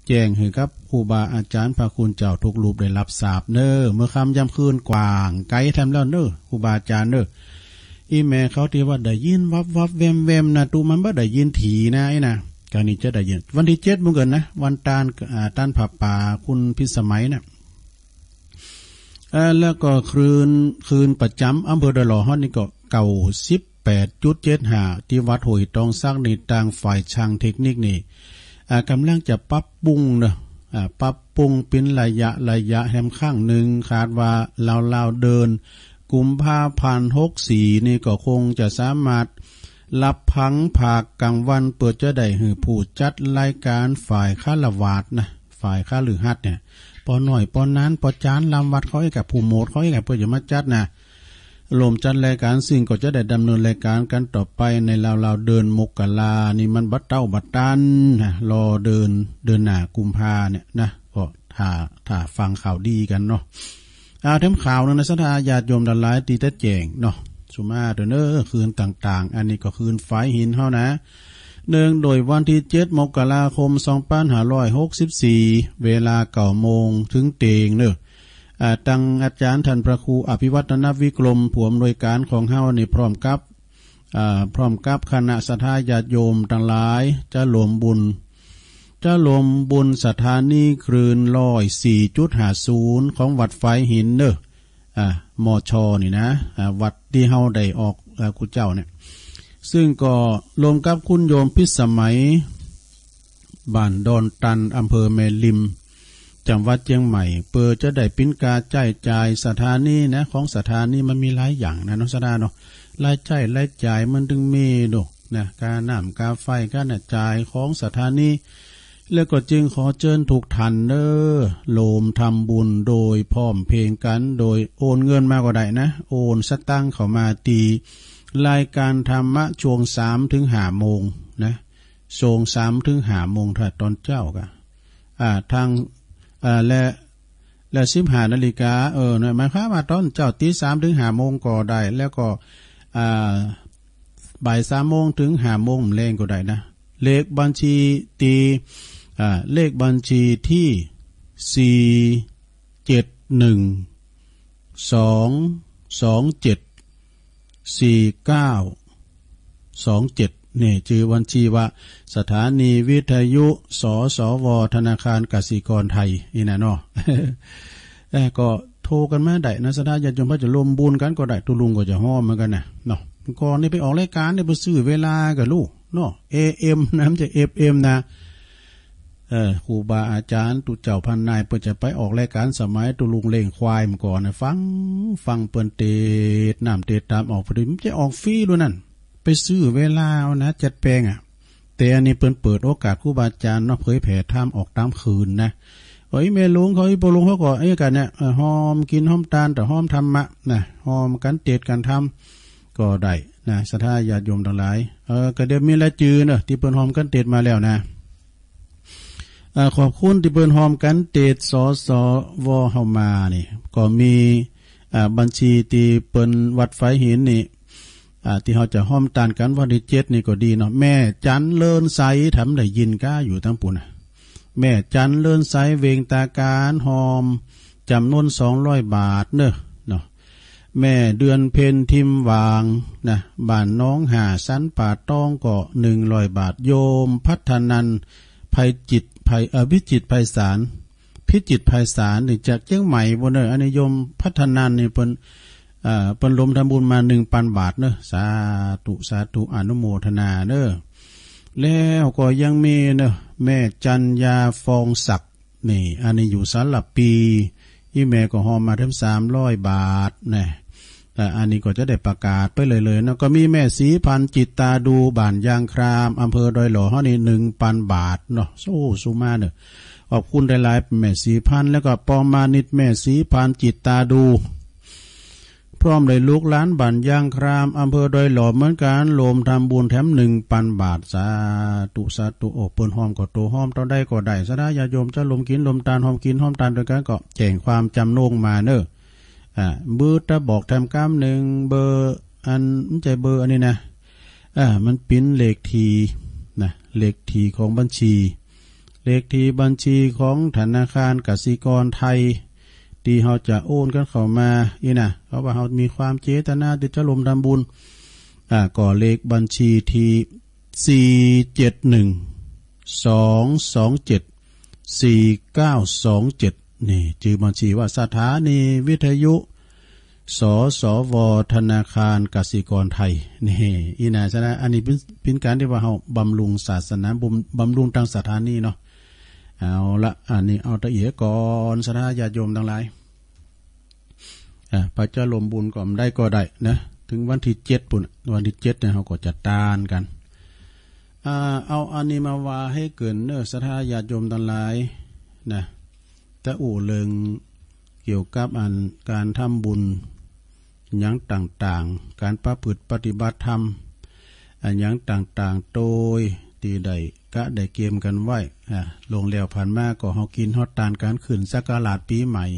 แจ้งให้กับครูบาอาจารย์พระคุณเจ้าทุกรูปได้รับทราบเน้อเมื่อค่ำย่ำคืนกว่างไกลทำแล้วเน้อครูบาอาจารย์เน้ออีแม่เขาที่ว่าได้ยินวับวับแวมแวมนะตูมันบ่ได้ยินถีนะไอ้นะการนี้จะได้ยินวันที่7มื้อเกินนะวันต้านผาป่าคุณพิสมัยนะแล้วก็คืนประจำอำเภอดอยหล่อฮอดนี่ก็เก่า18.75ที่วัดห้วยตองซักนี่ทางฝ่ายช่างเทคนิคนี่กำลังจะปรับปรุงเนาะปรับปรุงเป็นระยะแหมข้างหนึ่งคาดว่าลาวเดินกุมภาพันธ์64นี่ก็คงจะสามารถรับพังภาคกลางวันเปิดจะได้หือผู้จัดรายการฝ่ายฆราวาสนะฝ่ายฆฤหัสถ์เนี่ยปอหน่อยปอนั้นปอจานลำวัดเขาให้กับผู้โหมดเขาให้กับเพื่อจะมาจัดนะลมจัดรายการสิ่งก็จะได้ดำเนินรายการกันต่อไปในลาวเดินมกรานี่มันบัดเต้าบัดตันนะรอเดินหน้ากุมภาเนี่ยนะก็ถ้าฟังข่าวดีกันเนาะเทมข่าวนั้นนะสัทธาญาติโยมดันหลายตีแต่แจงเนาะสุมาเด้อเนอคืนต่างๆอันนี้ก็คืนไฟหินเฮานะเนื่องโดยวันที่7 มกราคม 2564เวลา 9 โมงถึงเตงเนอตั้งอาจารย์ท่านพระครูอภิวัฒนวิกรมผู้อำนวยการของเฮานี่พร้อมกับคณะสัทธาญาติโยมทั้งหลายจะรวมบุญสถานีคลื่น104.50ของวัดไฟหินเนมชนี่นะวัดที่เฮาได้ออกกุเจ้าเนี่ยซึ่งก็รวมกับคุณโยมพิสมัยบ้านดอนตันอำเภอแม่ริมจังหวัดเชียงใหม่เปิดจะได้ปิ้นกาจ่ายสถานีนะของสถานีมันมีหลายอย่างนะน้องสดาเนาะรายจ่ายมันถึงมีดอกนะการน้ำกาไฟการจ่ายของสถานีแล้วก็จึงขอเชิญทุกท่านเด้อโลมทำบุญโดยพร้อมเพรียงกันโดยโอนเงินมาก็ได้นะโอนสตังค์เข้ามาตีรายการธรรมะช่วง 3-5 โมงนะช่วง 3-5 โมงถ้าตอนเจ้าก็ทางและ15 นาฬิกาหมายความว่าตอนเจ้าตี 3-5 โมงก็ได้แล้วก็บ่าย 3 โมงถึง 5 โมงแรงก็ได้นะเลขบัญชีตีเลขบัญชีที่471-227-4927นี่ชื่อบัญชีว่าสถานีวิทยุสสวธนาคารกสิกรไทยนี่นะเนาะ ก็โทรกันมาได้นะสถาญาติโยมพระจะรวมบุญกันก็ได้ตุลุงก็จะห้อมเหมือนกันนะเนาะก่อนนี่ไปออกรายการนี่ไปซื้อเวลากับลูกเนาะ AM นะมันจะ FM นะครูบาอาจารย์ตุเจ้าพันนายเปิดจะไปออกรายการสมัยตุลุงเล่งควายมาก่อนนะฟังเปิ้นเตดน้ำเตดตามออกพอดีมันจะออกฟรีด้วยนั่นไปซื้อเวลาเอานะจัดแปลงแต่อันนี้เปิดโอกาสครูบาอาจารย์เนาะเผยแผ่ธรรมออกตามคืนนะแม่ลุงเขาปลุงเขาก็กันเนี่ยหอมกินหอมตาลแต่หอมธรรมะนะหอมกันเตดกันทำก็ได้นะศรัทธาญาติโยมทั้งหลายก็เดี๋ยวมีละจือเนาะที่เปิ้นหอมกันเตดมาแล้วนะขอบคุณที่เปิ้นหอมกันเตดสสวเฮามานี่ก็มีบัญชีที่เปิ้นวัดไฟหินนี่ที่เขาจะห้อมตานกันวันที่7นี่ก็ดีเนาะแม่จันเลินไซทำได้ยินก้าอยู่ทั้งปุ่นแม่จันเลินไซเวงตาการหอมจำนวน200 บาทเนาะแม่เดือนเพ็ญทิมวางนะบ้านน้องหาสันป่าต้องก็100 บาทโยมพัฒนันภัยจิตพิจิตรไพศาลนี่จากเชียงใหม่บ่เด้ออันนี้โยมพัฒนันนี่เปิ้นรวมทำบุญมา 1,000 บาทเด้อสาธุอนุโมทนาเด้อแล้วก็ยังมีเด้อแม่จันยาฟองศักดิ์นี่อันนี้อยู่สารปีอีแม่ก็หอมมาถึง300 บาทนะอันนี้ก็จะได้ประกาศไปเลยนะก็มีแม่ศรีพันธ์จิตตาดูบ้านยางครามอำเภอดอยหล่อเฮานี่ 1,000 บาทเนาะสุมาเด้อขอบคุณหลายๆแม่ศรีพันธ์แล้วก็ปอมานิดแม่ศรีพันธ์จิตตาดูพร้อมเลยลูกหลานบ้านยางครามอำเภอดอยหล่อเหมือนกันโลมทำบุญแถม 1,000 บาทสาธุโอเปิ้นหอมก็โตหอมเท่าใดก็ได้สดาญาโยมจะลมกินลมตาลหอมกินหอมตาลด้วยกันก็แจ้งความจำนงมาเด้อเบอร์ตะบอกทำกำ1เบอร์อันมันใจเบอร์อันนี้นะมันปิ้นเลขทีนะเลขทีของบัญชีเลขที่บัญชีของธนาคารกสิกรไทยที่เฮาจะโอนกันเข้ามานี่นะเพราะว่าเฮามีความเจตนาที่จะร่วมทำบุญก็เลขบัญชีที่471-227-4927นี่ชื่อบัญชีว่าสถานีวิทยุสสวธนาคารกสิกรไทยนี่อีน่าซะนะอันนี้เป็นการที่ว่าเฮาบำรุงศาสนาบำรุงทางสถานีเนาะเอาละอันนี้เอาตะเอียก่อนสถาญาติโยมทั้งหลายพระเจ้าลมบุญก็ได้ก็ได้นะถึงวันที่7ปุ่นวันที่7เนี่ยเฮาก็จะตานกันเอาอันนี้มาว่าให้เกินสถาญาติโยมทั้งหลายนะตะอู่เลิงเกี่ยวกับการทำบุญอย่างต่างๆการประพฤติปฏิบัติธรรมอย่างต่างๆโดยที่ได้ก็ได้เกมกันไว้ลงแล้วผ่านมาก็เฮากินฮอดตานการขึ้นสักการะปีใหม่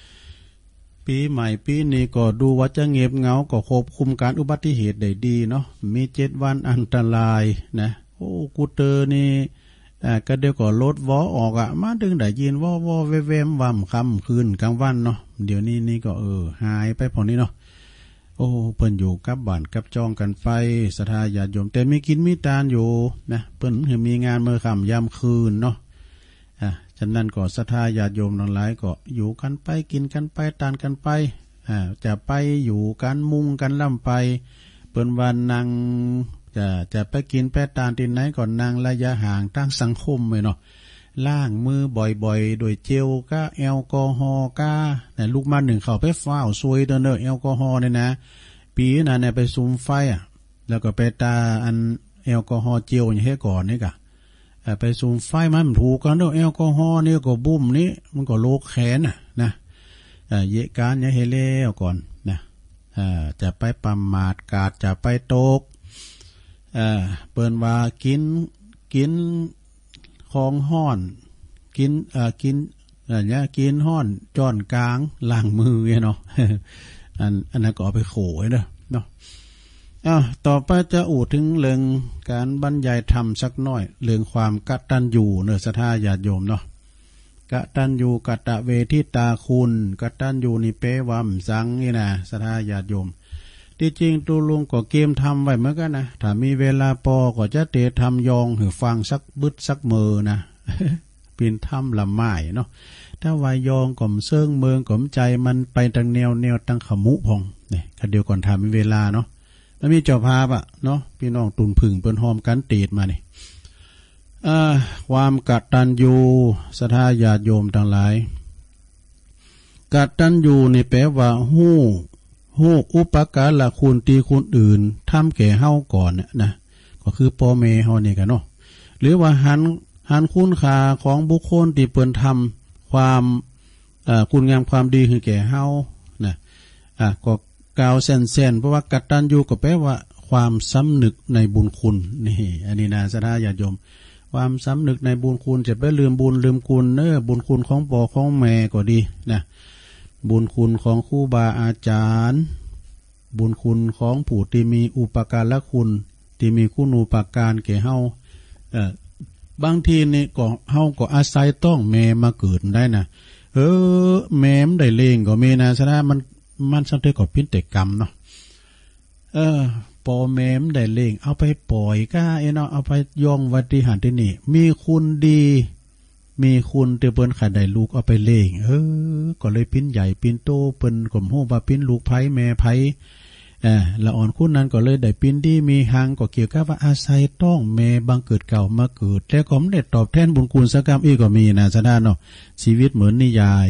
ปีนี้ก็ดูว่าจะเงียบเหงาก็ควบคุมการอุบัติเหตุได้ดีเนาะมี7วันอันตรายนะโอ้กูเตอร์นี่ก็เดี๋ยวก็ลดวอออกมาดึงได้ยินวอแวมๆว่ำค่ำคืนกลางวันเนาะเดี๋ยวนี้นี่ก็หายไปพอนี้เนาะโอ้เพิ่นอยู่กับบ้านกับจองกันไปศรัทธาญาติโยมแต่มีกินมีทานอยู่นะเพิ่นมีงานมื้อค่ำยามคืนเนาะฉะนั้นก็ศรัทธาญาติโยมทั้งหลายก็อยู่กันไปกินกันไปทานกันไปจะไปอยู่กันมุงกันล่ำไปเปิ้นว่านั่งจะไปกินไปทานที่ไหนก่อนนั่งระยะห่างตั้งสังคมไว้เนาะล้างมือบ่อยๆโดยเจลก็แอลกอฮอล์ก็ลูกมาหนึ่งเข้าไปฟ้าวซวยเด้อแอลกอฮอล์เนี่ยนะปีนั้นเนี่ยไปซุมไฟแล้วก็ไปตาอันแอลกอฮอล์เจลอย่างเฮ็ดก่อนนี่กะไปซุมไฟมันถูกกันเด้อแอลกอฮอล์นี่ก็บุ้มนี่มันก็โรคแขนนะเยะการอย่าให้แล้วก่อนนะจะไปประมาทกาดจะไปตกเปิ้นว่ากินของห้อนกินเนี่ยกินห้อนจ้อนกลางล้างมือเนาะอันนั้นก็เอาไปโขยเนาะต่อไปจะอู่ถึงเรื่องการบรรยายธรรมสักหน่อยเรื่องความกตัญญูศรัทธาญาติโยมเนาะกตัญญูกตเวทิตาคุณกตัญญูนี่เปวัมสังนี่นะศรัทธาญาติโยมที่จริงตูลุงก็เกมทำไว้เหมือนกันนะถ้ามีเวลาพอก็จะเตะทำยองหรือฟังสักบึดสักมือนะเป็นทำละไม้เนาะถ้าวายยองก่อมเซิงเมืองก่อมใจมันไปทางแนวตั้งขมุพองนี่ก็เดียวก่อนทำมีเวลาเนาะแล้วมีเจ้าภาพเนาะพี่น้องตุนผึ่งเปิ้นหอมกันตีดมานี่ความกตัญญูศรัทธาญาติโยมทั้งหลายกตัญญูนี่แปลว่าฮู้อุปการะคุณที่คนอื่นทำแก่เฮาก่อนนะก็คือพ่อแม่เฮานี่กันเนาะหรือว่าหันคุณค่าของบุคคลที่เปิ้นทำความคุณงามความดีคือแก่เฮานะก็กล่าวแซ่นๆเพราะว่ากตัญญูก็แปลว่าความสำนึกในบุญคุณนี่อันนี้นะศรัทธาญาติโยมความสำนึกในบุญคุณจะไปลืมบุญลืมคุณบุญคุณของพ่อของแม่ก็ดีนะบุญคุณของครูบาอาจารย์บุญคุณของผู้ที่มีอุปการะคุณที่มีคุณูปการแก่เฮาบางทีนี่ก็เฮาก็อาศัยต้องแม่มาเกิดได้นะแม่มได้เลงก็มีนะฉะนั้นมันสังเกตก็พิจกรรมเนาะปอแม่มได้เลงเอาไปปล่อยก้าเนาะเอาไปย่องวัดที่หันที่นี่มีคุณดีมีคุณเตเปิ้นขาดได้ลูกเอาไปเล่งก็เลยปิ้นใหญ่ปิ้นโตเปิ้นกลมโหว่าปิ้นลูกไผแม่ไผละอ่อนคุณนั้นก็เลยได้ปิ้นดีมีหังก็เกี่ยวกับว่าอาศัยต้องแม่บังเกิดเก่ามาเกิดแล้วก็ไม่ได้ตอบแทนบุญคุณสักกรรมอีกก็มีนะซะด้านเนาะชีวิตเหมือนนิยาย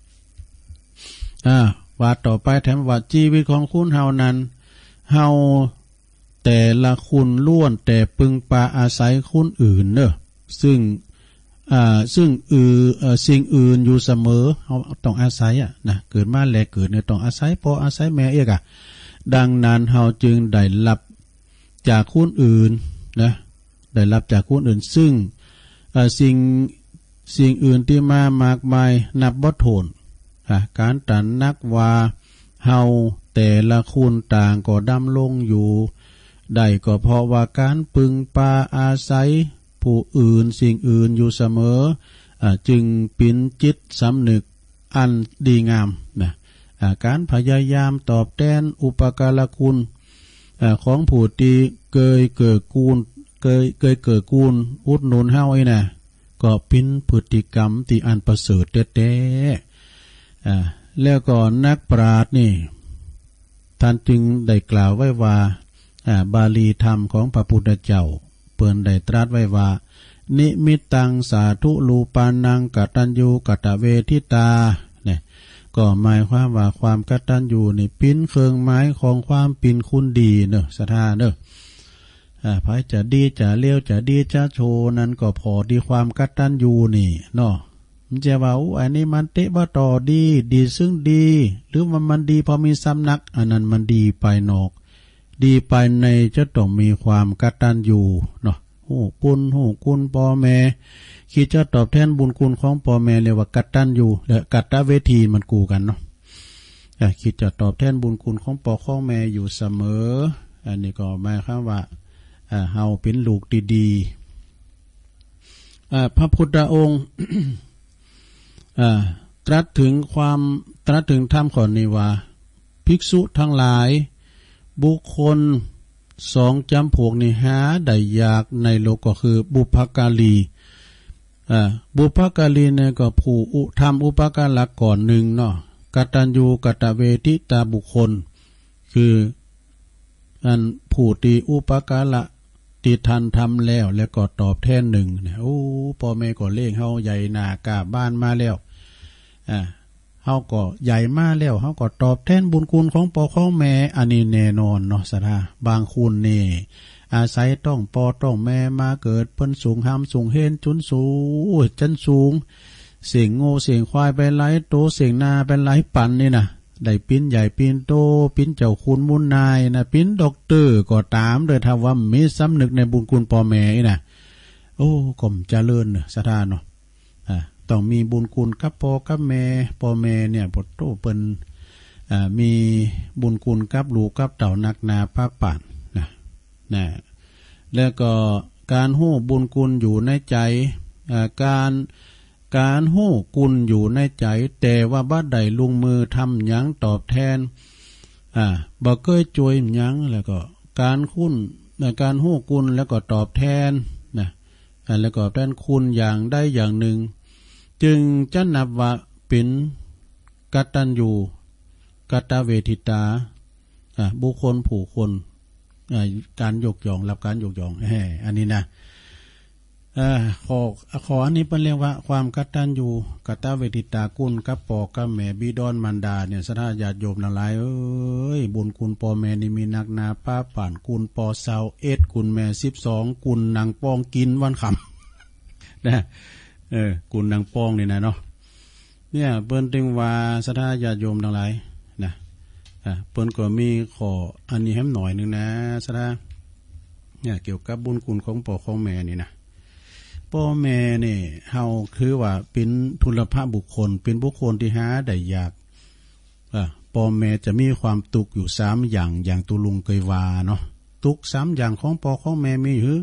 ว่าต่อไปแถมว่าชีวิตของคุณเฮานั้นเฮาแต่ละคุณล้วนแต่ปึงปาอาศัยคุณอื่นซึ่งสิ่งอื่นอยู่เสมอเราต้องอาศัยนะเกิดมาแลเกิดเนี่ยต้องอาศัยพ่ออาศัยแม่ดังนั้นเราจึงได้รับจากคนอื่นนะได้รับจากคนอื่นซึ่งสิ่งอื่นที่มามากมายนับบ่ถ้วนการตระหนักว่าเฮาแต่ละคุณต่างก็ดำรงอยู่ได้ก็เพราะว่าการปึงปาอาศัยผู้อื่นสิ่งอื่นอยู่เสมอจึงเป็นจิตสำนึกอันดีงามนะการพยายามตอบแทนอุปการะคุณของผู้ที่เคยเกิดกูลอุดหนุนเฮาไอ้น่ะก็เป็นพฤติกรรมที่อันประเสริฐแท้ๆแล้วก็นักปราชญ์นี่ท่านจึงได้กล่าวไว้ว่าบาลีธรรมของพระพุทธเจ้าเปิ้นได้ตรัสไว้ว่านิมิตตังสาธุรูปานังกตัญญูกตเวทิตาเนี่ยก็หมายความว่าความกตัญญูนี่เป็นเครื่องหมายของความเป็นคุณดีเนอะศรัทธาเนอะพายจะดีจะเลี้ยวจะดีจะโชนั้นก็พอดีความกตัญญูนี่เนาะมันจะว่าอันนี้มันเตะบ่ต่อดีซึ่งดีหรือมันดีพอมีสำนักอันนั้นมันดีไปนอกดีไปในจะต้องมีความกตัญญูเนาะหูคุณพ่อแม่คิดจะตอบแทนบุญคุณของพ่อแม่เรียกว่ากตัญญูและกัตตเวทีมันกูกันเนาะคิดจะตอบแทนบุญคุณของพ่อของแม่อยู่เสมออันนี้ก็หมายความว่าเฮาเป็นลูกดีๆพระพุทธองค์ ตรัสถึงธรรมข้อนี้ว่าภิกษุทั้งหลายบุคคลสองจำพวกนี้หาได้ยากในโลกก็คือบุพการีบุพการีเนี่ยก็ผู้ทำอุปการะก่อนหนึ่งเนาะกตัญญูกตเวทิตาบุคคลคืออันผู้ที่อุปการะที่ท่านทำแล้วก็ตอบแทนหนึ่งเนี่ยโอ้พ่อแม่ก็เลี้ยงเฮาใหญ่หน้ากาบ้านมาแล้วเฮาก็ใหญ่มาแล้วเฮาก็ตอบแทนบุญคุณของพ่อของแม่อันนี้แน่นอนเนาะศรัทธาบางคุณนี่อาศัยต้องพ่อต้องแม่มาเกิดเพิ่นสูงห้ำสูงเฮนจุนสูงจันสูงเสียงโง่เสียงควายไปหลายโตเสียงนาเป็นหลายปันนี่นะได้ปิ้นใหญ่ปิ้นโตปิ้นเจ้าคุณมุนนายนะปิ้นด็อกเตอร์ก็ตามโดยถ้าว่ามีสำนึกในบุญคุณพ่อแม่นะโอ้ก็มเจริญเนาะศรัทธาเนาะต้องมีบุญคุณกับพ่อกับแม่พ่อแม่เนี่ยปดโตเปิ้นมีบุญคุณกับลูกกับเต่านักนาภาคป่านนะแล้วก็การฮู้บุญคุณอยู่ในใจการฮู้กุลอยู่ในใจแต่ว่าบัดใดลงมือทำหยังตอบแทนบ่เคยช่วยหยังแล้วก็การฮู้กุลแล้วก็ตอบแทนนะแล้วก็แทนคุณอย่างใดอย่างหนึ่งจึงจะนับว่าเป็นกตัญญูกตเวทิตาบุคคลผู้คนการยกย่องรับการยกย่องอันนี้นะขออันนี้เป็นเรียกว่าความกตัญญูกตเวทิตากุลกับพ่อกับแม่บิดอนมารดาเนี่ยศรัทธาญาติโยมทั้งหลายเอ้ยบุญคุณพ่อแม่นี่มีนักนาป้าป่านกุลพ่อ21กุลแม่12กุลนางปองกินวันค่ำนะกุลนางปองนี่นะเนาะเนี่ยเปิ้นถึงว่าศรัทธาญาติโยมทั้งหลายนะเปิ้นก็มีขออันนี้ให้หน่อยนึงนะศรัทธาเนี่ยเกี่ยวกับบุญคุณของพ่อของแม่นี่นะพ่อแม่เนี่ยเฮาคือว่าเป็นทุลภาบุคคลเป็นบุคคลที่หาได้ยากพ่อแม่จะมีความตุกอยู่3อย่างตุลุงเคยว่าเนาะตุก3อย่างของพ่อของแม่มีหือ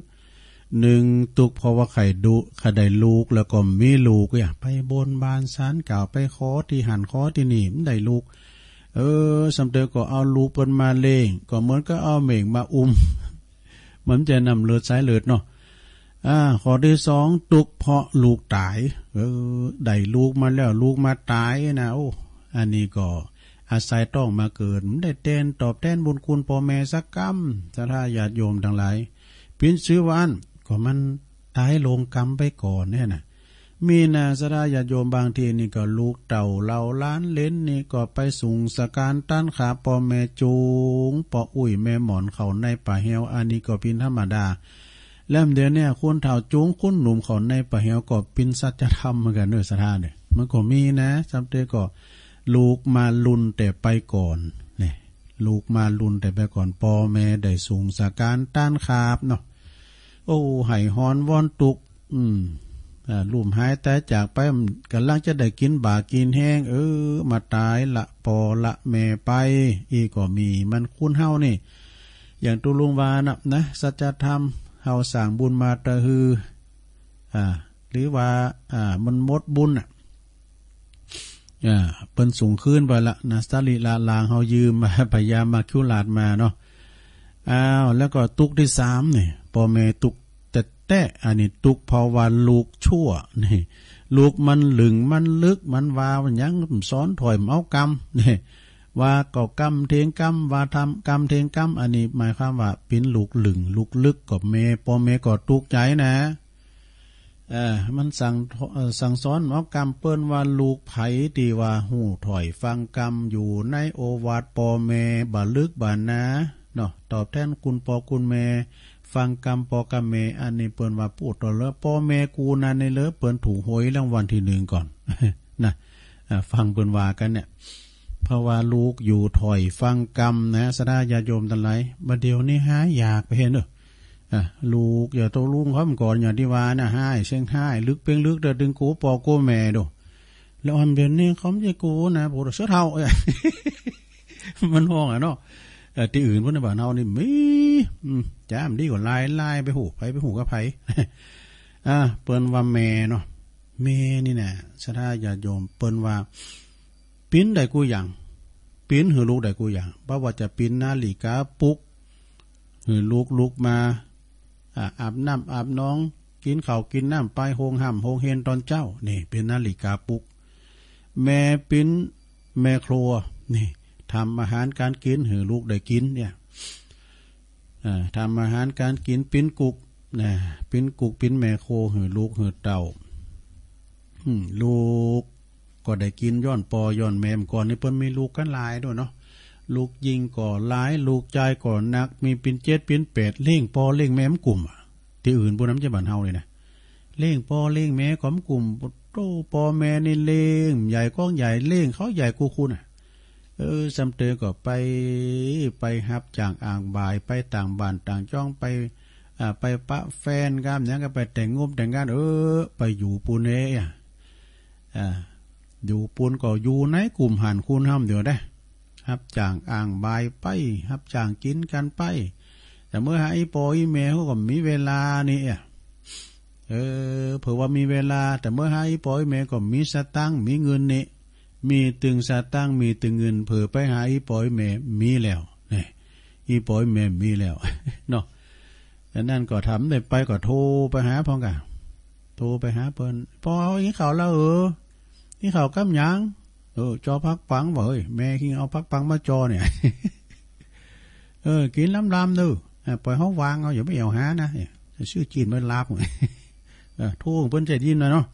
1ตุกเพราะว่าใครได้ลูกแล้วก็มีลูกไปบนบานศาลกล่าวไปขอที่หันขอที่นี่มันได้ลูกสำเร็จก็เอาลูกเปิ้นมาเลี้ยงก็เหมือนก็เอาเหม่งมาเหมือนจะนำเลือดสายเลือดเนาะข้อที่2ตุกเพราะลูกตายได้ลูกมาแล้วลูกมาตายนะโอ้อันนี้ก็อาศัยต้องมาเกิดได้เต้นตอบแทนบุญคุณพ่อแม่สักกรรมศรัทธาญาติโยมทั้งหลายพินซื้อวันก็มันตายลงกรรมไปก่อนเนี่ยนะมีนะศรัทธาญาติโยมบางทีนี่ก็ลูกเต่าเหล่าล้านเล้นนี่ก็ไปสูงสการต้านขาพ่อแม่จูงปออุ้ยแม่หมอนเขาในป่าเฮวอันนี้ก็เป็นธรรมดาแล้วเดี๋ยวเนี่ยคุณเฒ่าจูงคุณหนุ่มเขาในป่าเหี่ยวก็เป็นสัจธรรมเหมือนกันเนื้อสถานเนี่ยมันก็มีนะจำเตก็ลูกมาลุนแต่ไปก่อนเนี่ยลูกมาลุนแต่ไปก่อนพ่อแม่ได้สูงสาการต้านขาบเนาะโอ้ไห่ฮอนวอนตุกลุ่มหายแต่จากไปกำลังจะได้กินบ่ากินแห้งมาตายละพ่อละแม่ไปอีก็มีมันคุ้นเฮานี่อย่างตุลุงวานะสัจธรรมเฮาสร้างบุญมาตะฮือหรือว่ามันหมดบุญเปิ้นสูงขึ้นไปละนะสตาลิลาลางเฮายืมมาพยายามมาคิวลาดมาเนาะแล้วก็ตุกที่3นี่พ่อแม่ตุกแต่อันนี้ตุกเพราะว่าลูกชั่วนี่ลูกมันหลึงมันลึกมันว่ามันยังสอนถอยเอากรรมนี่ว่าก็กรรมเทงกรรมว่าทำกรรมเทงกรรมอันนี้หมายความว่าเป็นลูกหลึงลูกลึกกับแม่พ่อแม่ก็ตุกใจนะมันสั่งสอนเอากรรมเปิ้นว่าลูกไผที่ว่าหูถอยฟังกรรมอยู่ในโอวาทพ่อแม่บ่ลึกบ่นะเนาะตอบแทนคุณพ่อคุณแม่ฟังกรรมพ่อกรรมแม่อันนี้เปิ้นว่าพูดต่อแล้วพ่อแม่กูนั่นในเลอเปิ้นถูกหวยรางวัลที่1ก่อน นะฟังเปิ้นว่ากันเนี่ยเพราะว่าลูกอยู่ถอยฟังกรรมนะสดาญาโยมทั้งหลายบัดเดี๋ยวนี้หาอยากไปเห็นเด้อลูกอย่าโตลุงเขาก่อนอย่างที่ว่านะให้เสียงให้ลึกเพ่งลึกเดินดึงกูปอกูแม่ดูแล้วอันเดี๋ยวนี้เขาไม่ใช่กูนะปวดเสื้อเท้ามันห้องเนาะที่อื่นพวกในบ้านเฮานี่มีจ้ามดีกว่าลายไปหูไปหูกับไผเปิ้นว่าแม่เนาะแม่นี่น่ะสดาญาโยมเปิ้นว่าปิ้นได้กูอย่างปิ้นหือลูกได้กูอย่างเพราะว่าจะปิ้นนาฬิกาปลุกหือลูกมาอาบน้ำอาบน้องกินข้าวกินน้ำไปโฮงห่ำโฮงเฮนตอนเจ้านี่เป็นนาฬิกาปลุกแม่ปิ้นแม่ครัวนี่ทำอาหารการกินหือลูกได้กินเนี่ยทำอาหารการกินปิ้นกุกนะปิ้นกุกปิ้นแม่โคหือลูกหือเต่าลูกก็ได้กินย้อนปอย้อนแม่ก่อนนี่เพิ่นมีลูกกันหลายด้วยเนาะลูกยิงก่อหลายลูกใจก่อนักมีปิ่น7ปิ่น8เล่งปอเล่งแม่มกลุ่มที่อื่นพวกนั้นจะบ้านเฮาเลยนะเล่งปอเล่งแม่ของกลุ่มโตปอแม่นี่เล่งใหญ่ก้องใหญ่เล่งเขาใหญ่กูคุณสำเตอก็ไปฮับจางอ่างบายไปต่างบ้านต่างจ้องไปปะแฟนกันเนี่ยก็ไปแต่งงบแต่งงานไปอยู่ปูนอยู่ปูนก็อยู่ในกลุ่มหันคุณห้ามเดี๋ยวได้ฮับจางอ่างบายไปฮับจางกินกันไปแต่เมื่อหาอีปออีแม่เขาก็มีเวลานี่เผื่อว่ามีเวลาแต่เมื่อหาอีปออีแม่ก็มีสตังค์มีเงินนี่มีตึงสตังค์มีตึงเงินเผื่อไปหาอีปออีแม่มีแล้วนี่อีปออีแม่มีแล้วเนาะแต่นั่นก็ทำได้ไปก็โทรไปหาพ่อกันโทรไปหาเพิ่นพออีเขาแล้วอีเขากำยังจอพักปังบ่เฮ้ยแม่กินเอาพักปังมาจอเนี่ยกินล้ำๆดูปล่อยเขาวางเอาอย่าไปเอาหานะชื่อจีนมันลาบทุ่งเพิ่นใจยินหน่อยเนาะ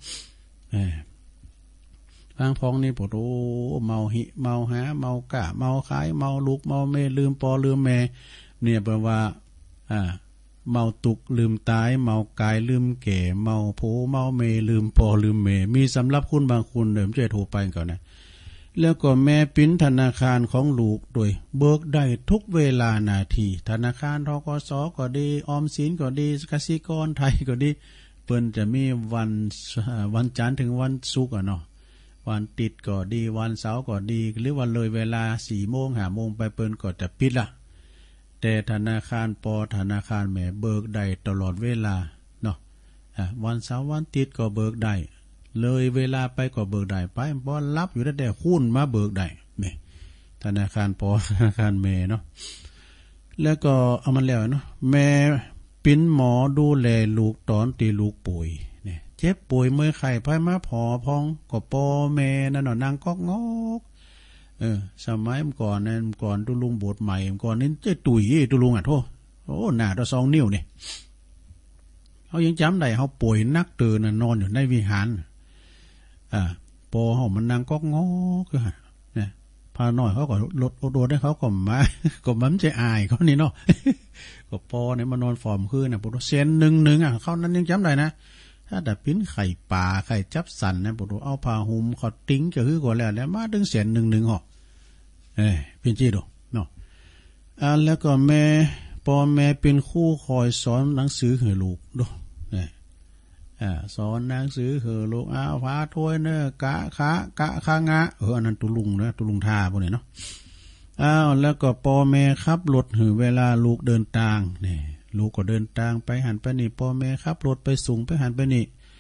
ทางพองนี่ปวดเมาหิเมาหาเมากะเมาขายเมาลูกเมาเมลืมปอลืมแม่เนี่ยแปลว่าเมาตุกลืมตายเมากายลืมแก่เมาโผเมาเมลืมปอลืมเมมีสำหรับคุณบางคุณเดิมจะโทรไปก่อนนะแล้วก็แม่ปิ้นธนาคารของลูกโดยเบิกได้ทุกเวลานาทีธนาคารธกส.ก็ดีออมสินก็ดีกสิกรไทยก็ดีเปิ้นจะมีวันจันทร์ถึงวันศุกร์เนาะวันติดก็ดีวันเสาร์ก็ดีหรือวันเลยเวลา 4 โมง 5 โมงไปเปิ้นก็จะปิดละแต่ธนาคารปอธนาคารแม่เบิกได้ตลอดเวลาเนาะวันเสาร์วันติดก็เบิกได้เลยเวลาไปก็เบิกได้ไปบ่รับอยู่แต่หุ้นมาเบิกได้นี่ธนาคารปอธนาคารแม่เนาะแล้วก็เอามันแล้วเนาะแม่ปิ้นหมอดูแลลูกตอนที่ลูกป่วยเนี่ยเจ็บป่วยเมื่อไข้ไปมาพอพองก็ปอแม่นั่นน่ะนางก๊อกงอกสมัยก่อนนั้นก่อนตุลุงบทใหม่ก่อนนี้เจ้ตุ๋ยตุลุงโทโอ้หน้าตา2 นิ้วนี่เขายังจำได้เขาป่วยนักเตือนนอนอยู่ในวิหารปอเขามันนางก๊อกงอกเนี่ยพาหน่อยเขาก็ลดโดดให้เขาก็มาก็มันจะอายเขานี่เนาะก็ปอเนี่ยมานอนฟอร์มคืนนะปุถุเซนหนึ่งเขานั้นยังจำได้นะถ้าแต่ปิ้นไข่ป่าไข่จับสันนะปุถุเอาผ้าห่มเขาติ้งจะฮื้อก่อนแล้วมาถึง1 1 0 0หรอเป็นจีดูเนาะแล้วก็แม่ปอแม่เป็นคู่คอยสอนหนังสือให้ลูกดูสอนหนังสือให้ลูกพาถ้วยเนกะขางะอันนั้นตุลุงนะตุลุงทาพวกนี้เนาะแล้วก็ปอแม่ขับรถให้เวลาลูกเดินทางนี่ลูกก็เดินทางไปหันไปนี่ปอแม่ขับรถไปส่งไปหันไปนี่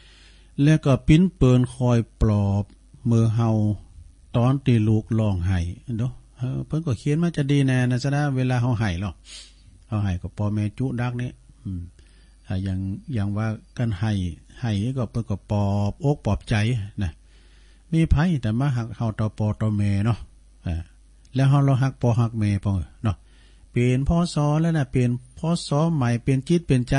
แล้วก็ปิ้นเปินคอยปลอบมือเฮาตอนตีลูกร้องไห้เด้อเพิ่นก็เขียนมาจะดีแน่นะซะนะเวลาเฮาไห้หรอกเฮาไห้ก็พ่อแม่จุดักนี้อย่างว่ากันไห้ก็เพิ่นก็ปลอบอกปลอบใจนะมีไผแต่มาหักเฮาต่อปอต่อแม่เนาะแล้วเฮาเราหักปอหักแม่ปอเนาะเปลี่ยนพศแล้วน่ะเปลี่ยนพศใหม่เปลี่ยนจิตเปลี่ยนใจ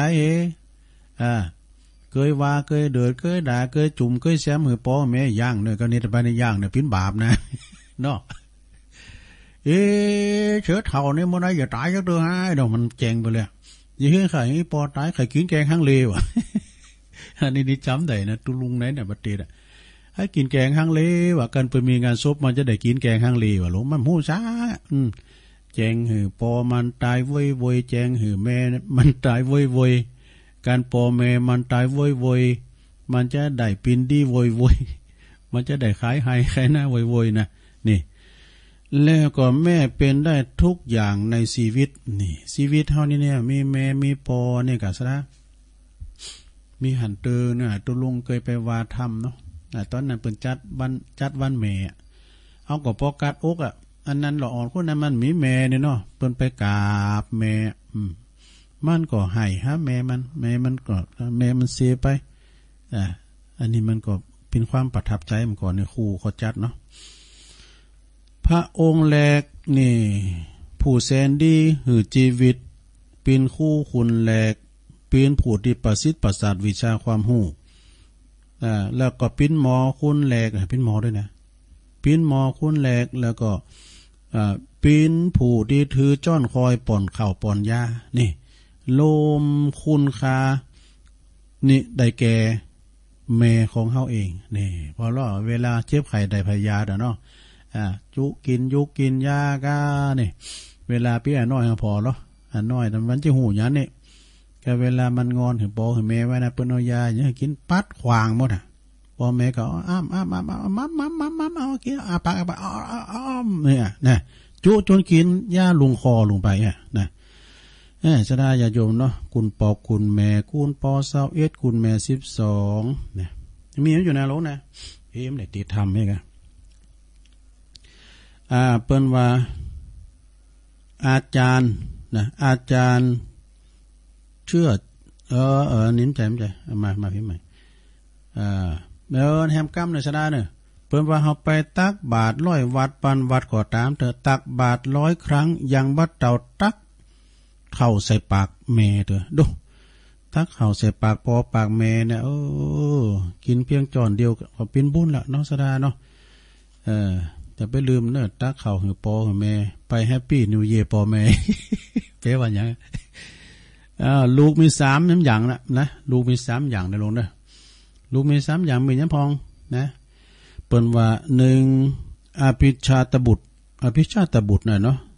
เคยว่าเคยเดือดเคยด่าเคยจุ่มเคยแซมมือปอแม่ย่างเนี่ยก็นี่ไปในย่างเนี่ยพินบาปนะเนาะเชื้อเท่านี่มันได้อย่าตายจักเด้อฮะดอกมันแจงไปเลยอย่าให้ใครปอตายใครกินแกงข้างเลวอันนี้จำได้นะตุลุงไหนเนี่ยบัดเตะให้กินแกงข้างเลวกันไปมีงานศพมันจะได้กินแกงข้างเลวหลงมันหูช้าแจงหือปอมันตายเว้ยเว้ยแจงหือแม่มันตายเว้ยเว้ยการปอแม่มันตายเว้ยเว้ยมันจะได้ปินดีเว้ยเว้ยมันจะได้ขายให้ใครหน้าเว้ยเว้ยนะนี่แล้วก็แม่เป็นได้ทุกอย่างในชีวิตนี่ชีวิตเท่านี้เนี่ยมีแม่มีปอเนี่ยกัสนะมีหันเตอเนี่ยตุลุงเคยไปวาทำเนาะตอนนั้นเป็นจัดวันแม่เอาก็ปอกัดอกอันนั้นหล่ออ่อนคนนั้นมันมีแม่เนี่ยเนาะเปิ้นไปกราบแม่มันก็ให้ฮะแม่มันก็แม่มันเสียไปอันนี้มันก็เป็นความประทับใจมันก่อนในครูเขาจัดเนาะพระองค์แรกนี่ผู้แสนดีหือชีวิตเป็นคู่คุณแรกเป็นผู้ที่ประสิทธิ์ประสาทวิชาความรู้แล้วก็เป็นหมอคุณแรกเป็นหมอด้วยนะเป็นหมอคุณแรกแล้วก็เป็นผู้ที่ถือจ้อนคอยป่อนเข่าป่อนยานี่โลมคุณคานี่ได้แก่แม่ของเฮาเองนี่พอล้อเวลาเจ็บไข้ได้พยาเนาะจุกินยุกินยากานี่เวลาพี่น้อยพอเนาะน้อยมันจะหูหยันนี่ก็เวลามันงอนถึงปอถึงแม่ไว้นะเปิ้นเอายาอย่างกินปัดขวางหมดปอแม่ก็อ้ามเอากินปากเนี่ยนะจุจนกินยาลุงคอลงไปนะจะได้ญาโยมเนาะคุณปอคุณแม่คุณปอ21คุณแม่12เนี่ยมีอยู่ในโลกนะมได้ติดทำให้กันเปิ้นว่าอาจารย์นะอาจารย์เชื่อนิ้มใจมาพี่ใหม่แฮมกัมเนี่ยชนะเนี่ยเปิ้นว่าเฮาไปตักบาตร100วัดปันวัดก็ตามเถอะตักบาตร100ครั้งยังบ่เต่าตักเข้าใส่ปากแม่เถอะดูตักเข้าใส่ปากปอปากแม่เนี่ยกินเพียงจอนเดียวก็เป็นบุญละเนาะสดาเนาะแต่ไปลืมเนอะตักเข่าหือปอหือแม่ไปแฮปปี้นิวเยียร์ปอแม่เป๊ะว่าอย่างลูกมี3น้ำอย่างนะลูกมี3อย่างในโรงเด้อลูกมี3อย่างมีน้ำพองนะเปิ้นว่า1อภิชาตบุตรน่ะเนาะ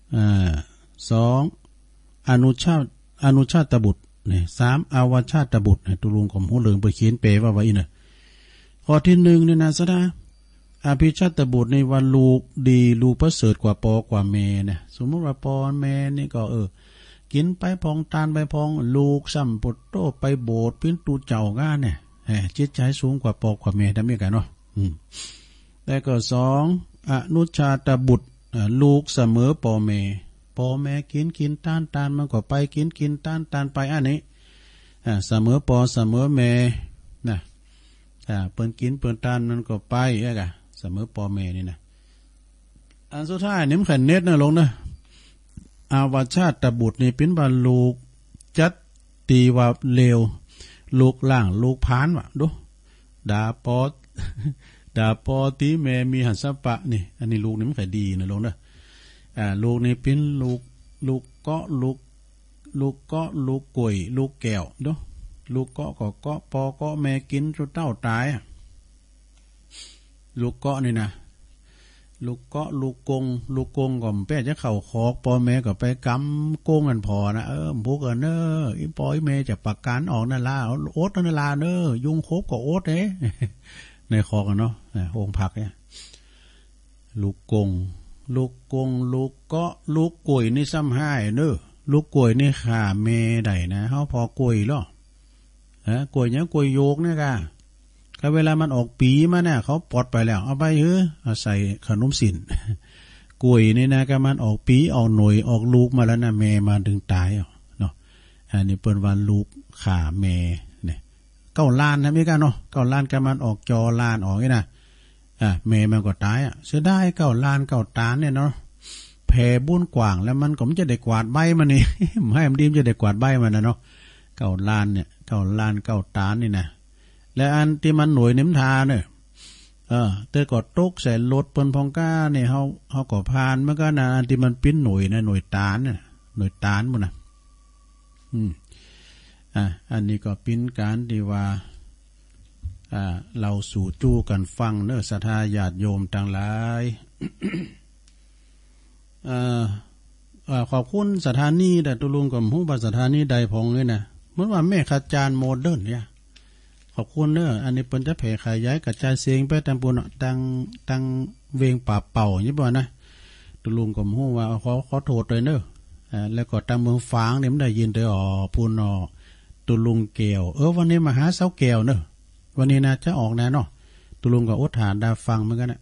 2อนุชาตบุตรนี่3อวชาตบุตรตุลุงของหูเหลืองไปเขียนเปว่าไว้น่ะข้อที่1นี่นะซะนะอภิชาตบุตรในวันลูกดีลูกประเสริฐกว่าปอกว่าแม่เนี่ยสมมติว่าปอแม่นี่ก็กินไปพองตานไปพองลูกสัมปุตโตไปโบสถ์ปิ้นตูเจ้าก้าเนี่ยจิตใจสูงกว่าปอกว่าแม่ได้ไหมกันเนาะแล้วก็2อนุชาตบุตรลูกเสมอปอแม่กินตานมันก็ไปกินตานไปอันนี้เสมอปอเสมอแม่นะเปิ้นกินเปิ้นตานมันก็ไปเสมอปอแม่นี่นะอันสุดท้ายนี่มันขันเน็ตนะลงนะอาวชาตบุตรนี่เป็นบาลูกจัดตีว่าเลวลูกล่างลูกพานวะดูด่าปอตีแม่มีหันสปะนี่อันนี้ลูกนี่มันขันดีนะลงนะลูกนี่เป็นลูกกล้วยลูกแก้วดูลูกก็ปอก็แม่กินจนเต้าตายลูกเกาะนี่นะลูกเกาะลูกกงก็แป้จะเข่าคอกปอแม่ก็ไปกำโกงกันพอนะพวกเนออีปอยแม่จะประกันออกนั่นล่ะโอ๊ตนั่นล่ะเนอยุงคบก็โอ๊ตในคอกันเนาะโองผักเนี่ยลูกกงลูกเกาะลูกกล้วยนี่ซ้ำห้ายเนอลูกกล้วยนี่ขาแม่ได้นะเฮาพอกล้วยหรอกล้วยเนี้ยกล้วยโยกเนี่ยกะก็เวลามันออกปีมาเนี่ยเขาปลดไปแล้วเอาไปเอาใส่ขนมสินกล้วยนี่นะก็มันออกปีออกหน่วยออกลูกมาแล้วนะแม่มาถึงตายเนาะอันนี้เปิ้นว่าลูกขาแม่เนี่ยเก้าล้านนะมีกันเนาะเก้าล้านก็มันออกจอล้านออกนี่นะแม่มันก็ตายเสียดายเก้าล้านเก้าตาเนี่ยเนาะแผ่บุญกว้างแล้วมันก็ไม่จะได้กวาดใบมันนี่ ให้มันดีมันจะได้กวาดใบมันนะเนาะเก้าล้านเนี่ยเก้าล้านเก้าตานี่นะและอันที่มันหน่วยเน้มทาเนี่ยเตยก็ตกใส่รถเปิ้นพองก้าเนี่ยเขาก็พานมันก็นะอันที่มันปิ้นหน่วยนะหน่วยตานเนี่ยหน่วยตานหมดนะอันนี้ก็ปิ้นการที่ว่าเราสู่จู้กันฟังเนอะศรัทธาญาติโยมต่างหลายขอบคุณสถานีแต่ตุลุงกับผู้บัสถานีใดพองเลยนะเหมือนว่าแม่ขจารโมเดิร์นเนี่ยขอบคุณเนอะอันนี้เป็นจะแผ่ขยายกระจายเสียงไปตามปุ่นตังเวงป่าเป่าอย่างนี้บ่นะตุลุงกับผู้ว่าขอโทษเลยเนอะแล้วก็ตามเมืองฟางเนี่ยไม่ได้ยินเลยพูนตุลุงเกลวันนี้มาหาเสาเกลเนอะวันนี้นะจะออกแน่เนาะตุลุงกับอดฐานดาฟังเหมือนกันนะ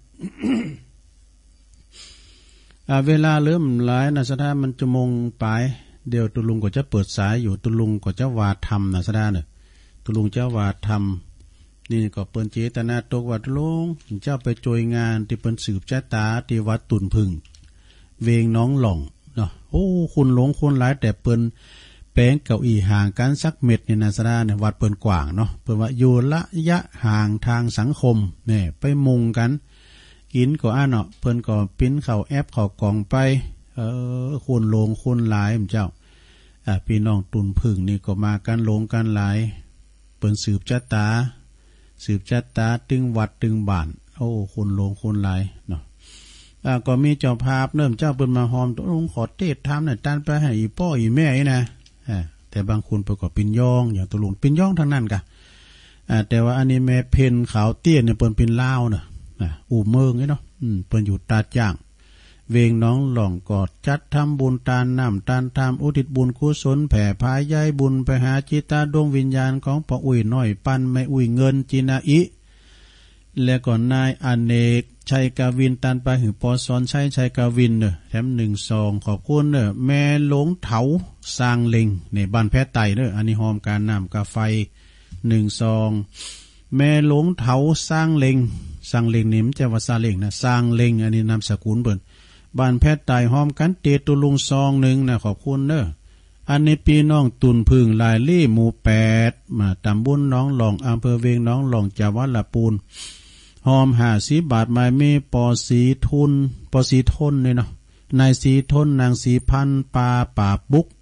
เวลาเริ่มหลายนะสดามันจะมงปลายเดี๋ยวตุลุงก็จะเปิดสายอยู่ตุลุงก็จะวาดธรรมนะสดาเนี่ยตุลุงจะวาดธรรมนี่ก็เปิ้นเจตนาตกวัดลุงเจ้าไปโจยงานที่เปิ้นสืบชะตาที่วัดตุนพึ่งเวงน้องหล่องเนาะโอ้คุณหลงคุณหลายแต่เปิ้นแปลงเก้าอี้ห่างกันสักเม็ดนี่นะสดาเนี่ยวัดเปิ้นกว้างเนาะเปิ้นว่าอยู่ระยะห่างทางสังคมเนี่ยไปมุงกันกินก็เนาะเพิ่นก็ปิ้นเข้าแอปเข้ากล่องไปคุณลงคุณหลายเจ้าพี่น้องตุนพึ่งนี่ก็มากันลงกันหลายเปิ้นสืบชะตาตึงวัดตึงบ้านโอ้คุณลงคุณหลายเนาะก็มีเจ้าภาพเริ่มเจ้าเปิ้นมาหอมตุลุงขอเทศทำน่ะตันไปให้อีพ่ออีแม่นะแต่บางคนประกอบปินย่องอย่างตุลุงปินย่องทั้งนั้นกะแต่ว่าอันนี้แม่เพนขาวเตี้ยเนี่ยเปิ้นปินลาวเนาะอู่เมืองเนาะเปิ้นอยู่ตาจ้างเวงน้องหล่องกอดจัดทำบุญตานน้ำตานทำอุทิศบุญกุศลแผ่พายย้ายบุญไปหาจิตาดวงวิญญาณของพ่ออุ้ยน้อยปันไม่อุ้ยเงินจินาอิและก่อนนายอเนกชัยกาวินตันไปถึงปอสอนชัยกาวินเนอะแถม1 ซองขอบคุณเนอะแม่หลงเถาสร้างเล็งในบ้านแพทย์ไตเนอะอันนี้หอมการน้ำกาไฟ1 ซองแม่หลงเถาสร้างเล็งนี่มันจะว่าซาเล็งนะสร้างเล็งอันนี้นามสกุลเบิ่นบ้านแพทย์ไตหอมกันเตตุลุงซอง1นะขอบคุณเนอะอันนี้ปีน้องตุนพึ่งลายลี่หมู่8มาตำบลน้องหลองอำเภอเวียงน้องหลองจังหวัดลำพูนหอม50 บาทหมายมีปอสีทนเนี่ยเนาะนายสีทนนางสีพันป่าบุก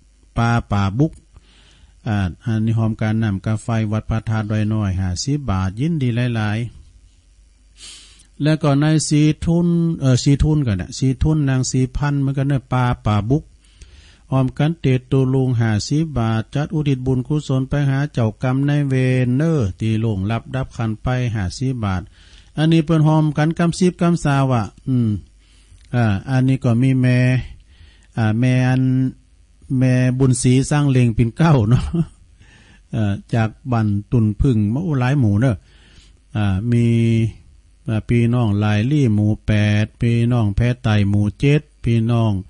อันนี้หอมการนำกาไฟวัดพระธาตุดอยน้อย50 บาทยินดีหลายๆแล้วก็นายสีทุนกันนะสีทุนนางสีพันเหมือนกันเนี่ยป่าบุกหอมกันเตตุลุง50 บาทจัดอุทิศบุญกุศลไปหาเจ้ากรรมนายเวรเนอร์ตีลงรับดับขันไป50 บาทอันนี้เปิ้นหอมกันกำ10 กำ20อันนี้ก็มีแม่บุญศรีสร้างเลงปิ่นเก้าเนาะจากบันตุนพึ่งมะอุหลายหมู่เนอะมีพี่น้องลายลี่หมู่8พี่น้องแพทย์ไตหมู่7พี่น้อง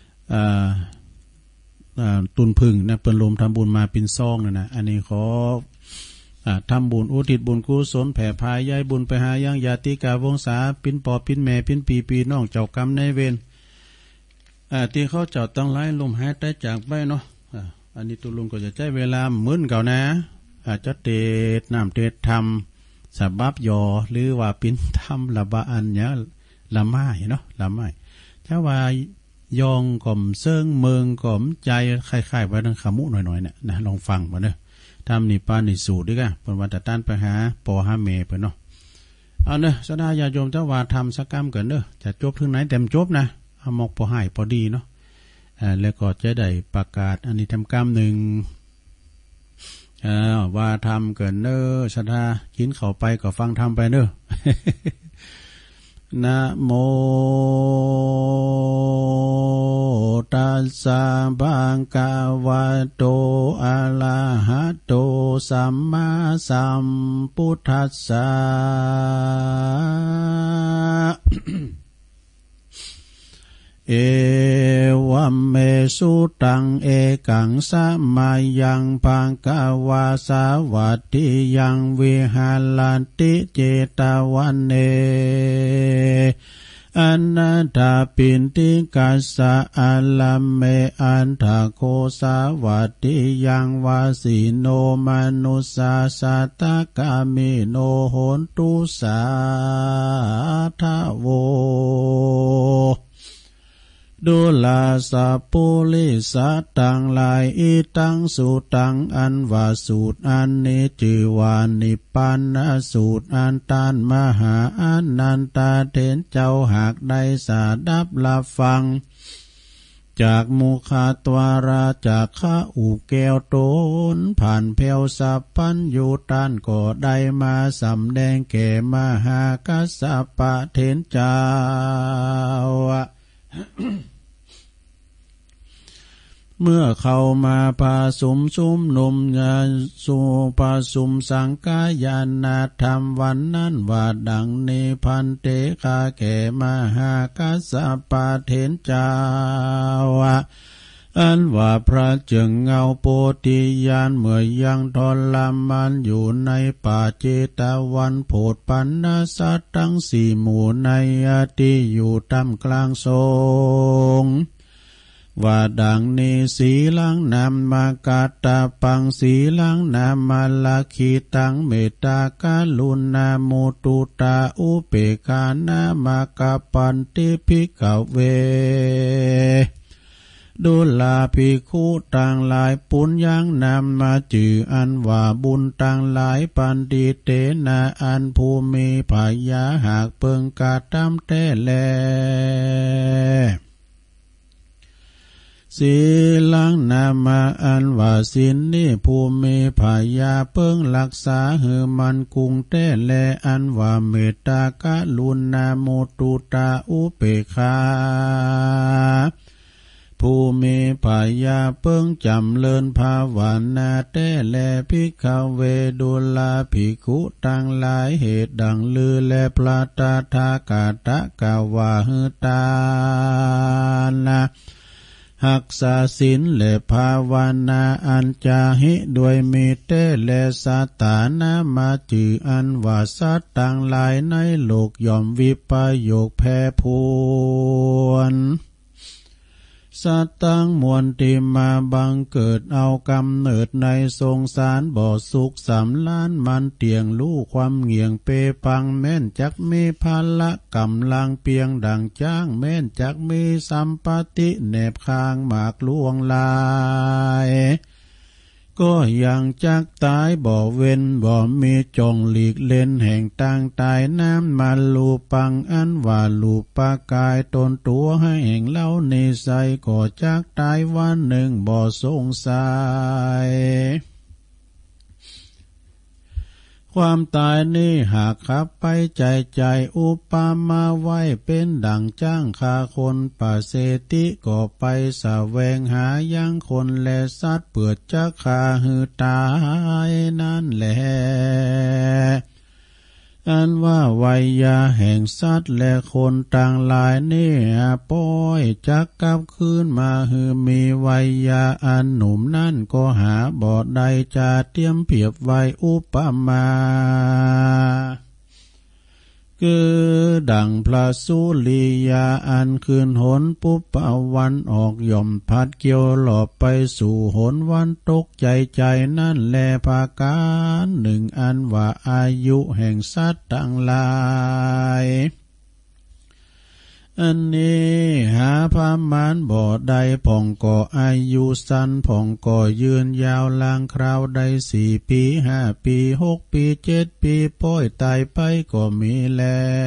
ตุนพึ่งนะเปิ้นรวมทำบุญมาเป็นซองนะอันนี้ขอทำบุญอุทิศบุญกุศลแผ่พายย้ายบุญไปหายังญาติกาวงศาปินปอปินแม่ปินปีน้องเจ้ากรรมนายเวรที่เขาเจ้าตั้งหลายลมหายใจจากไปเนาะอันนี้ตุลุงก็จะใช้เวลามื้นเก่านะอาจจะเตดน้ำเตดทำสาบับยอหรือว่าปินทำละบาอันเนี้ยละไม้เนาะละไม้ถ้าว่ายองก่อมเซิงเมืองก่อมใจคล้ายๆไว้ทางขมุหน่อยๆเนี่ยนะลองฟังมาเด้อทำนี่ป้านี่สูตรด้วยกันเป็นวันแต่ต้านไปหาปอหาเมย์เพิ่นเนาะเอาเนอะสดาญาโยมเจ้าว่าทำสักกรรมกันเนอะจะจบถึงไหนเต็มจบนะเอาหมกพอหายพอดีเนาะแล้วก็จะได้ประกาศอันนี้ทำกรรม1ว่าทำเกินเนอะสดากินเข้าไปก็ฟังทำไปเนอะ นะโมธัสสะภะคะวะโตอะระหะโตสัมมาสัมพุทธัสสะเอวัมเมสุตังเอกังสะมายังภังกวาสาวัตติยังวิหาลันติเจตวันเนอันนาถาปินติกัสสะอัลลัมเมอันทาโคสาวัตติยังวาสิโนมนุสสาสัตตกามิโนโหนตุสาทะโวดุลาสะปุลิสัตตังหลายอิตังสุตังอันว่าสูตรอันนี้จือว่านิพพานสูตรอันตานมหาอนันตาเถรเจ้าหากได้สาดับรับฟังจากมุขตวาราจากข้าอูแก้วโตนผ่านเพวสัพพัญญูตานก็ได้มาสำแดงแก่มหากัสสปะเถรเจ้า เมื่อเข้ามาพาสุมนุมญาสุปาสุมสังกายานาธรรมวันนั้นว่าดังนี้พันเตคาแก่มหากัสสปะเถรเจ้าอันว่าพระจึงเงาโพธิญาณเมื่อยังทรมานอยู่ในป่าเจตวันโพธปันนสัตทั้งสี่หมู่ในอาทิอยู่ท่ามกลางสงฆ์ว่าดังนี้สีลังนามากาตาปังสีลังนามาลาคีตังเมตตากาลุณามุตุตาอุเปกานามากาปันติภิกขเวดุลาภิกขุต่างหลายปุญญังนำมาจื่ออันว่าบุญต่างหลายปันติเตนะอันภูมิภายาหากเปิงกาตามแต่แลสีลังนามาอันว่าสินนี้ภูมิภายาเปิงรักษาหือมันกุงแต่แลอันว่าเมตตากะลุณาโมตุตาอุเปคาภูมิภายาเปิงจำเลินภาวนาแต่แลภิกขเวดุลาภิกขุต่างหลายเหตุดังลือและพระตถากตะกาวาหตานะหักษาศีลและภาวนาอัญจาหิด้วยมีเตและสัตตานามาจืออันว่าสัตต่างหลายในโลกย่อมวิปโยคแพ่พวนสัตตังมวลที่มาบังเกิดเอากำเนิดในสงสารบ่อสุขสำล้านมันเตียงลู่ความเงี่ยงเปปังแม่นจักมีพละกำลังเปียงดังจ้างแม่นจักมีสัมปติแนบคางหมากลวงลายก็ยังจักตายบ่เว้นบ่มีจงหลีกเล่นแห่งต่างตายน้ำมาลูปังอันว่าลูปากายตนตัวให้แห่งเล่านิสัยก็จักตายวันหนึ่งบ่สงสัยความตายนี้หากขับไปใจอุปมาไว้เป็นดังจ้างคาคนป่าเศติก็ไปแสวงหายังคนและสัตว์เปือดจะขาหือตายนั่นแหละอันว่าวัยยาแห่งสัตว์และคนต่างหลายนี่ป้อยจักกลับคืนมาหือมีวัยยาอันหนุ่มนั่นก็หาบ่อใดจะเตรียมเพียบไว้อุปมาคือดังพระสุริยาอันคืนหนปุปปวันออกย่อมพัดเกี่ยวหลอบไปสู่หนวันตกใจนั่นแลภาการหนึ่งอันว่าอายุแห่งสัตว์ต่างหลายอันนี้หาพามานบ่อใดผ่องก่ออายุสั้นผ่องก่อยืนยาวลางคราวใด4 ปี5 ปี6 ปี7 ปีป้อยตายไปก็มีแล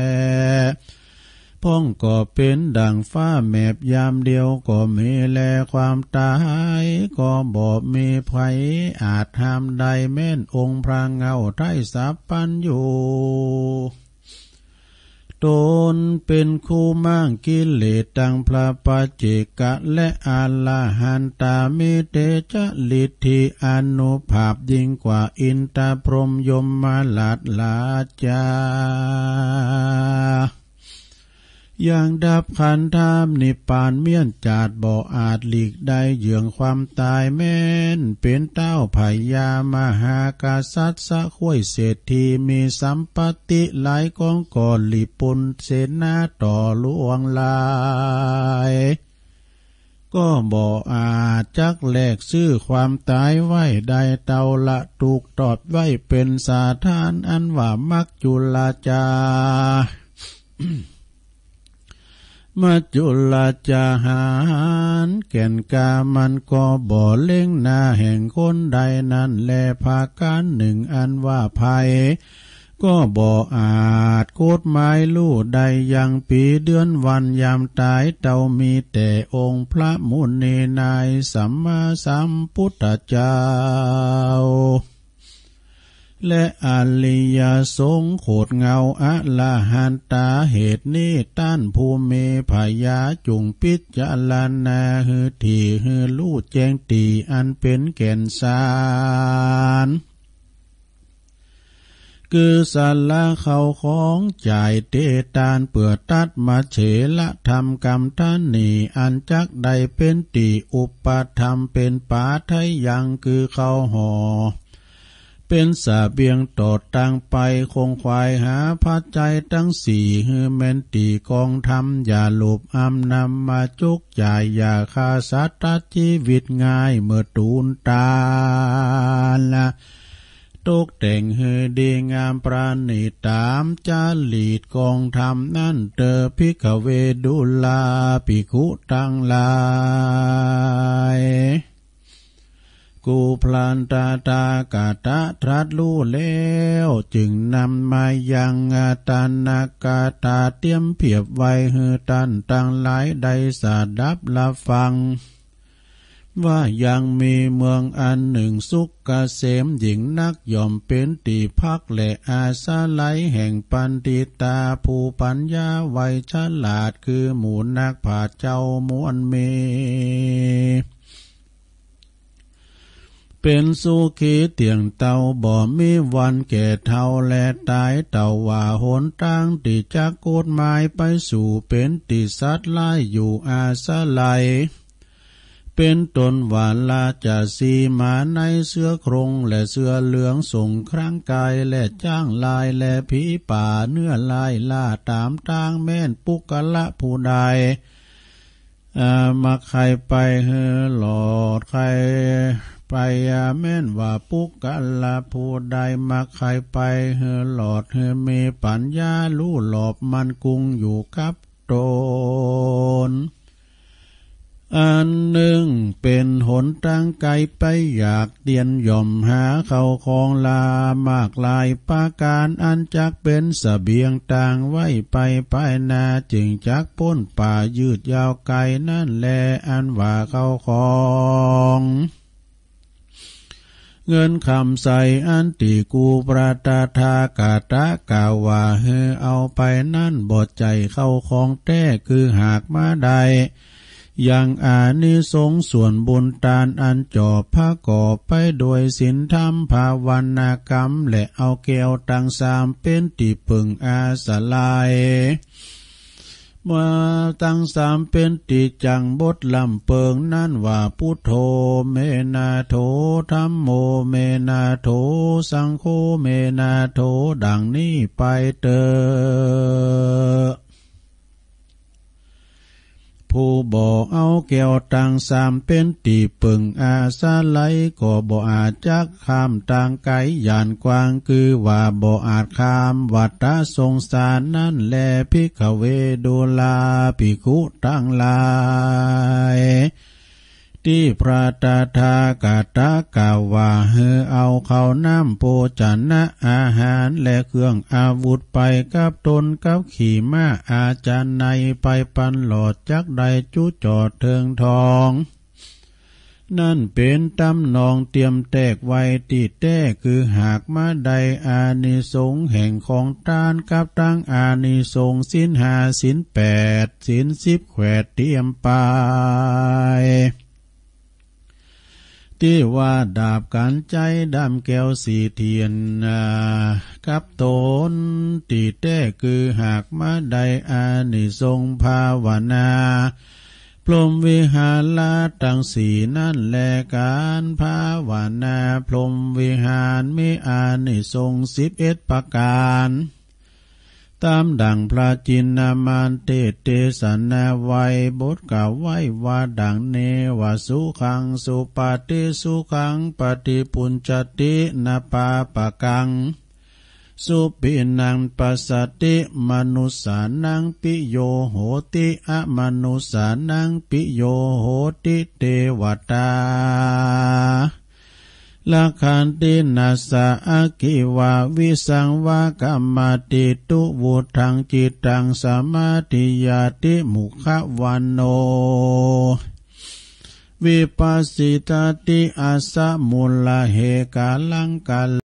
พ่องก็เป็นดังฟ้าแมบยามเดียวก็มีแลความตายก็บ่มีไผอาจห้ามใดแม่นองค์พระเงาไทยสัพพันอยู่ตนเป็นคู่มั่งกิเลสดังพระปัจเจกะและอาลาหันตามิเตจะลิทธิอนุภาพยิ่งกว่าอินทพรหมยมมาลาดลาจาอย่างดับขันธามนิพพานเมียนจาดบ่อาจหลีกได้เหยื่องความตายแม้นเป็นเต้าพญามหากษัตริย์สะข้วยเศรษฐีมีสัมปติหลายกองก่อนหลีปุนเสนาต่อลวงลายก็บ่อาจจักแลกซื้อความตายไว้ได้เต่าละถูกตอดไว้เป็นสาทานอันว่ามักจุลาจา มัจจุลาจาหารแก่นกามันก็บ่เล่งหน้าแห่งคนใดนั้นแลภาการหนึ่งอันว่าภัยก็บ่อาจโคตรหมายลู่ใดยังปีเดือนวันยามตายเต่ามีแต่องค์พระมุนีนายสัมมาสัมพุทธเจ้าและอริยสงฆ์โคดเงาอะละหันตาเหตุนี้ต้านภูเมพยาจุงพิจารณาหือที่หือลู่แจ้งตีอันเป็นแก่นสารคือสาละเขาของจ่ายเตตานเปื่อตัดมาเฉละธรรมกรรมท่านนี่อันจักใดเป็นติอุปธรรมเป็นปาไทยังคือเขาห่อเป็นสาเบียงตอดตั้งไปคงควายหาพัดใจทั้งสี่ฮือแม่นตีกองทำอย่าหลบอำนำมาจุกจ่ายอย่าคาสัตว์ชีวิตง่ายเมื่อตูนตาละตกแต่งฮือดีงามประณีตตามจารีตกองทำนั่นเตอภิกขเวดุลาภิกขุทั้งหลายกูพลานตากาตะตรัสรู้แล้วจึงนำมายังอาตานากาตาเตรียมเพียบไว้ฮือตันตั้งหลายได้สาดับละฟังว่ายังมีเมืองอันหนึ่งสุขเกษมหญิงนักย่อมเป็นที่พักและอาสาไลแห่งปันติตาผู้ปัญญาไวฉลาดคือหมู่นักผาเจ้ามวลเมเป็นสุขีเตียงเต่าบ่มีวันแก่เท่าและตายเต่าว่าหนทางที่จะกฎหมายไปสู่เป็นติสัตว์ไล่อยู่อาสาไลเป็นตนหวานลาจะสีมาในเสื้อโครงและเสื้อเหลืองส่งครั้งกายและจ้างลายและผีป่าเนื้อลายล่าตามทางแม่นปุกละผู้ใดมาใครไปเฮหลอดใครไปแม่นว่าปุกละผู้ใดมาใครไปเฮหลอดเฮมีปัญญาลู่หลอบมันกุงอยู่กับตนอันหนึ่งเป็นหนทางไกลไปอยากเตียนย่อมหาเข้าของลามากลายปาการอันจักเป็นเสบียงต่างไว้ไปนาจึงจักพ้นป่ายืดยาวไกลนั่นแลอันว่าเข้าของเงินคำใส่อันติกูปราตาทากาตะกาวว่าเฮเอาไปนั่นบดใจเข้าของแท้คือหากมาได้อย่างอานิสงส์ส่วนบุญทานอันจอบพระก่อไปโดยศีลธรรมภาวนากรรมและเอาแก้วตังสามเป็นที่พึ่งอาศัยเมื่อตั้งสามเป็นติจังบทลำเปิงนั่นว่าพุทโธเมนาโถธัมโมเมนาโถสังโฆเมนาโถดังนี้ไปเตอผู้บ่เอาแก้วตังสามเป็นตีปึงอาสาไลก็บ่อาจจักข้ามทางไกลย่านกว้างคือว่าบ่อาจข้ามวัฏสงสารนั่นแลภิกขเวดุลาภิกขุทั้งหลายที่พระตถาคตกล่าวว่าเฮเอาข้าวน้ำโภชนะอาหารและเครื่องอาวุธไปกับตนกับขี่ม้าอาจารย์ในไปปันหลอดจักใดจุจอดเทิงทองนั่นเป็นตำนองเตรียมแตกไว้ติดแต้คือหากมาใดอานิสงส์แห่งของทานกับตั้งอานิสงส์ศีล5ศีล8ศีล10แขวดเตรียมไปที่ว่าดาบกันใจดำแก้วสีเทียนกับตนติดแต้คือหากมาใดอานิสงส์ภาวนาพรหมวิหารละตั้งสี่นั่นแลการภาวนาพรหมวิหารมีอานิสงส์11ประการตามดังพระจินนามานเตสนาไว้บทกล่าวไว้ว่าดังเนวสุขังสุปฏิสุขังปฏิปุญจตินาปาปะกังสุปินังปัสสติมนุสสานังปิโยโหติอะมนุสสานังปิโยโหติเทวตาละขันตินัสสะอาคิวาวิสังวากรรมติตุวุธังจิตตังสมาธิยาติมุขวันโนวิปัสสิตติอาสะมุลละเหกาลังกา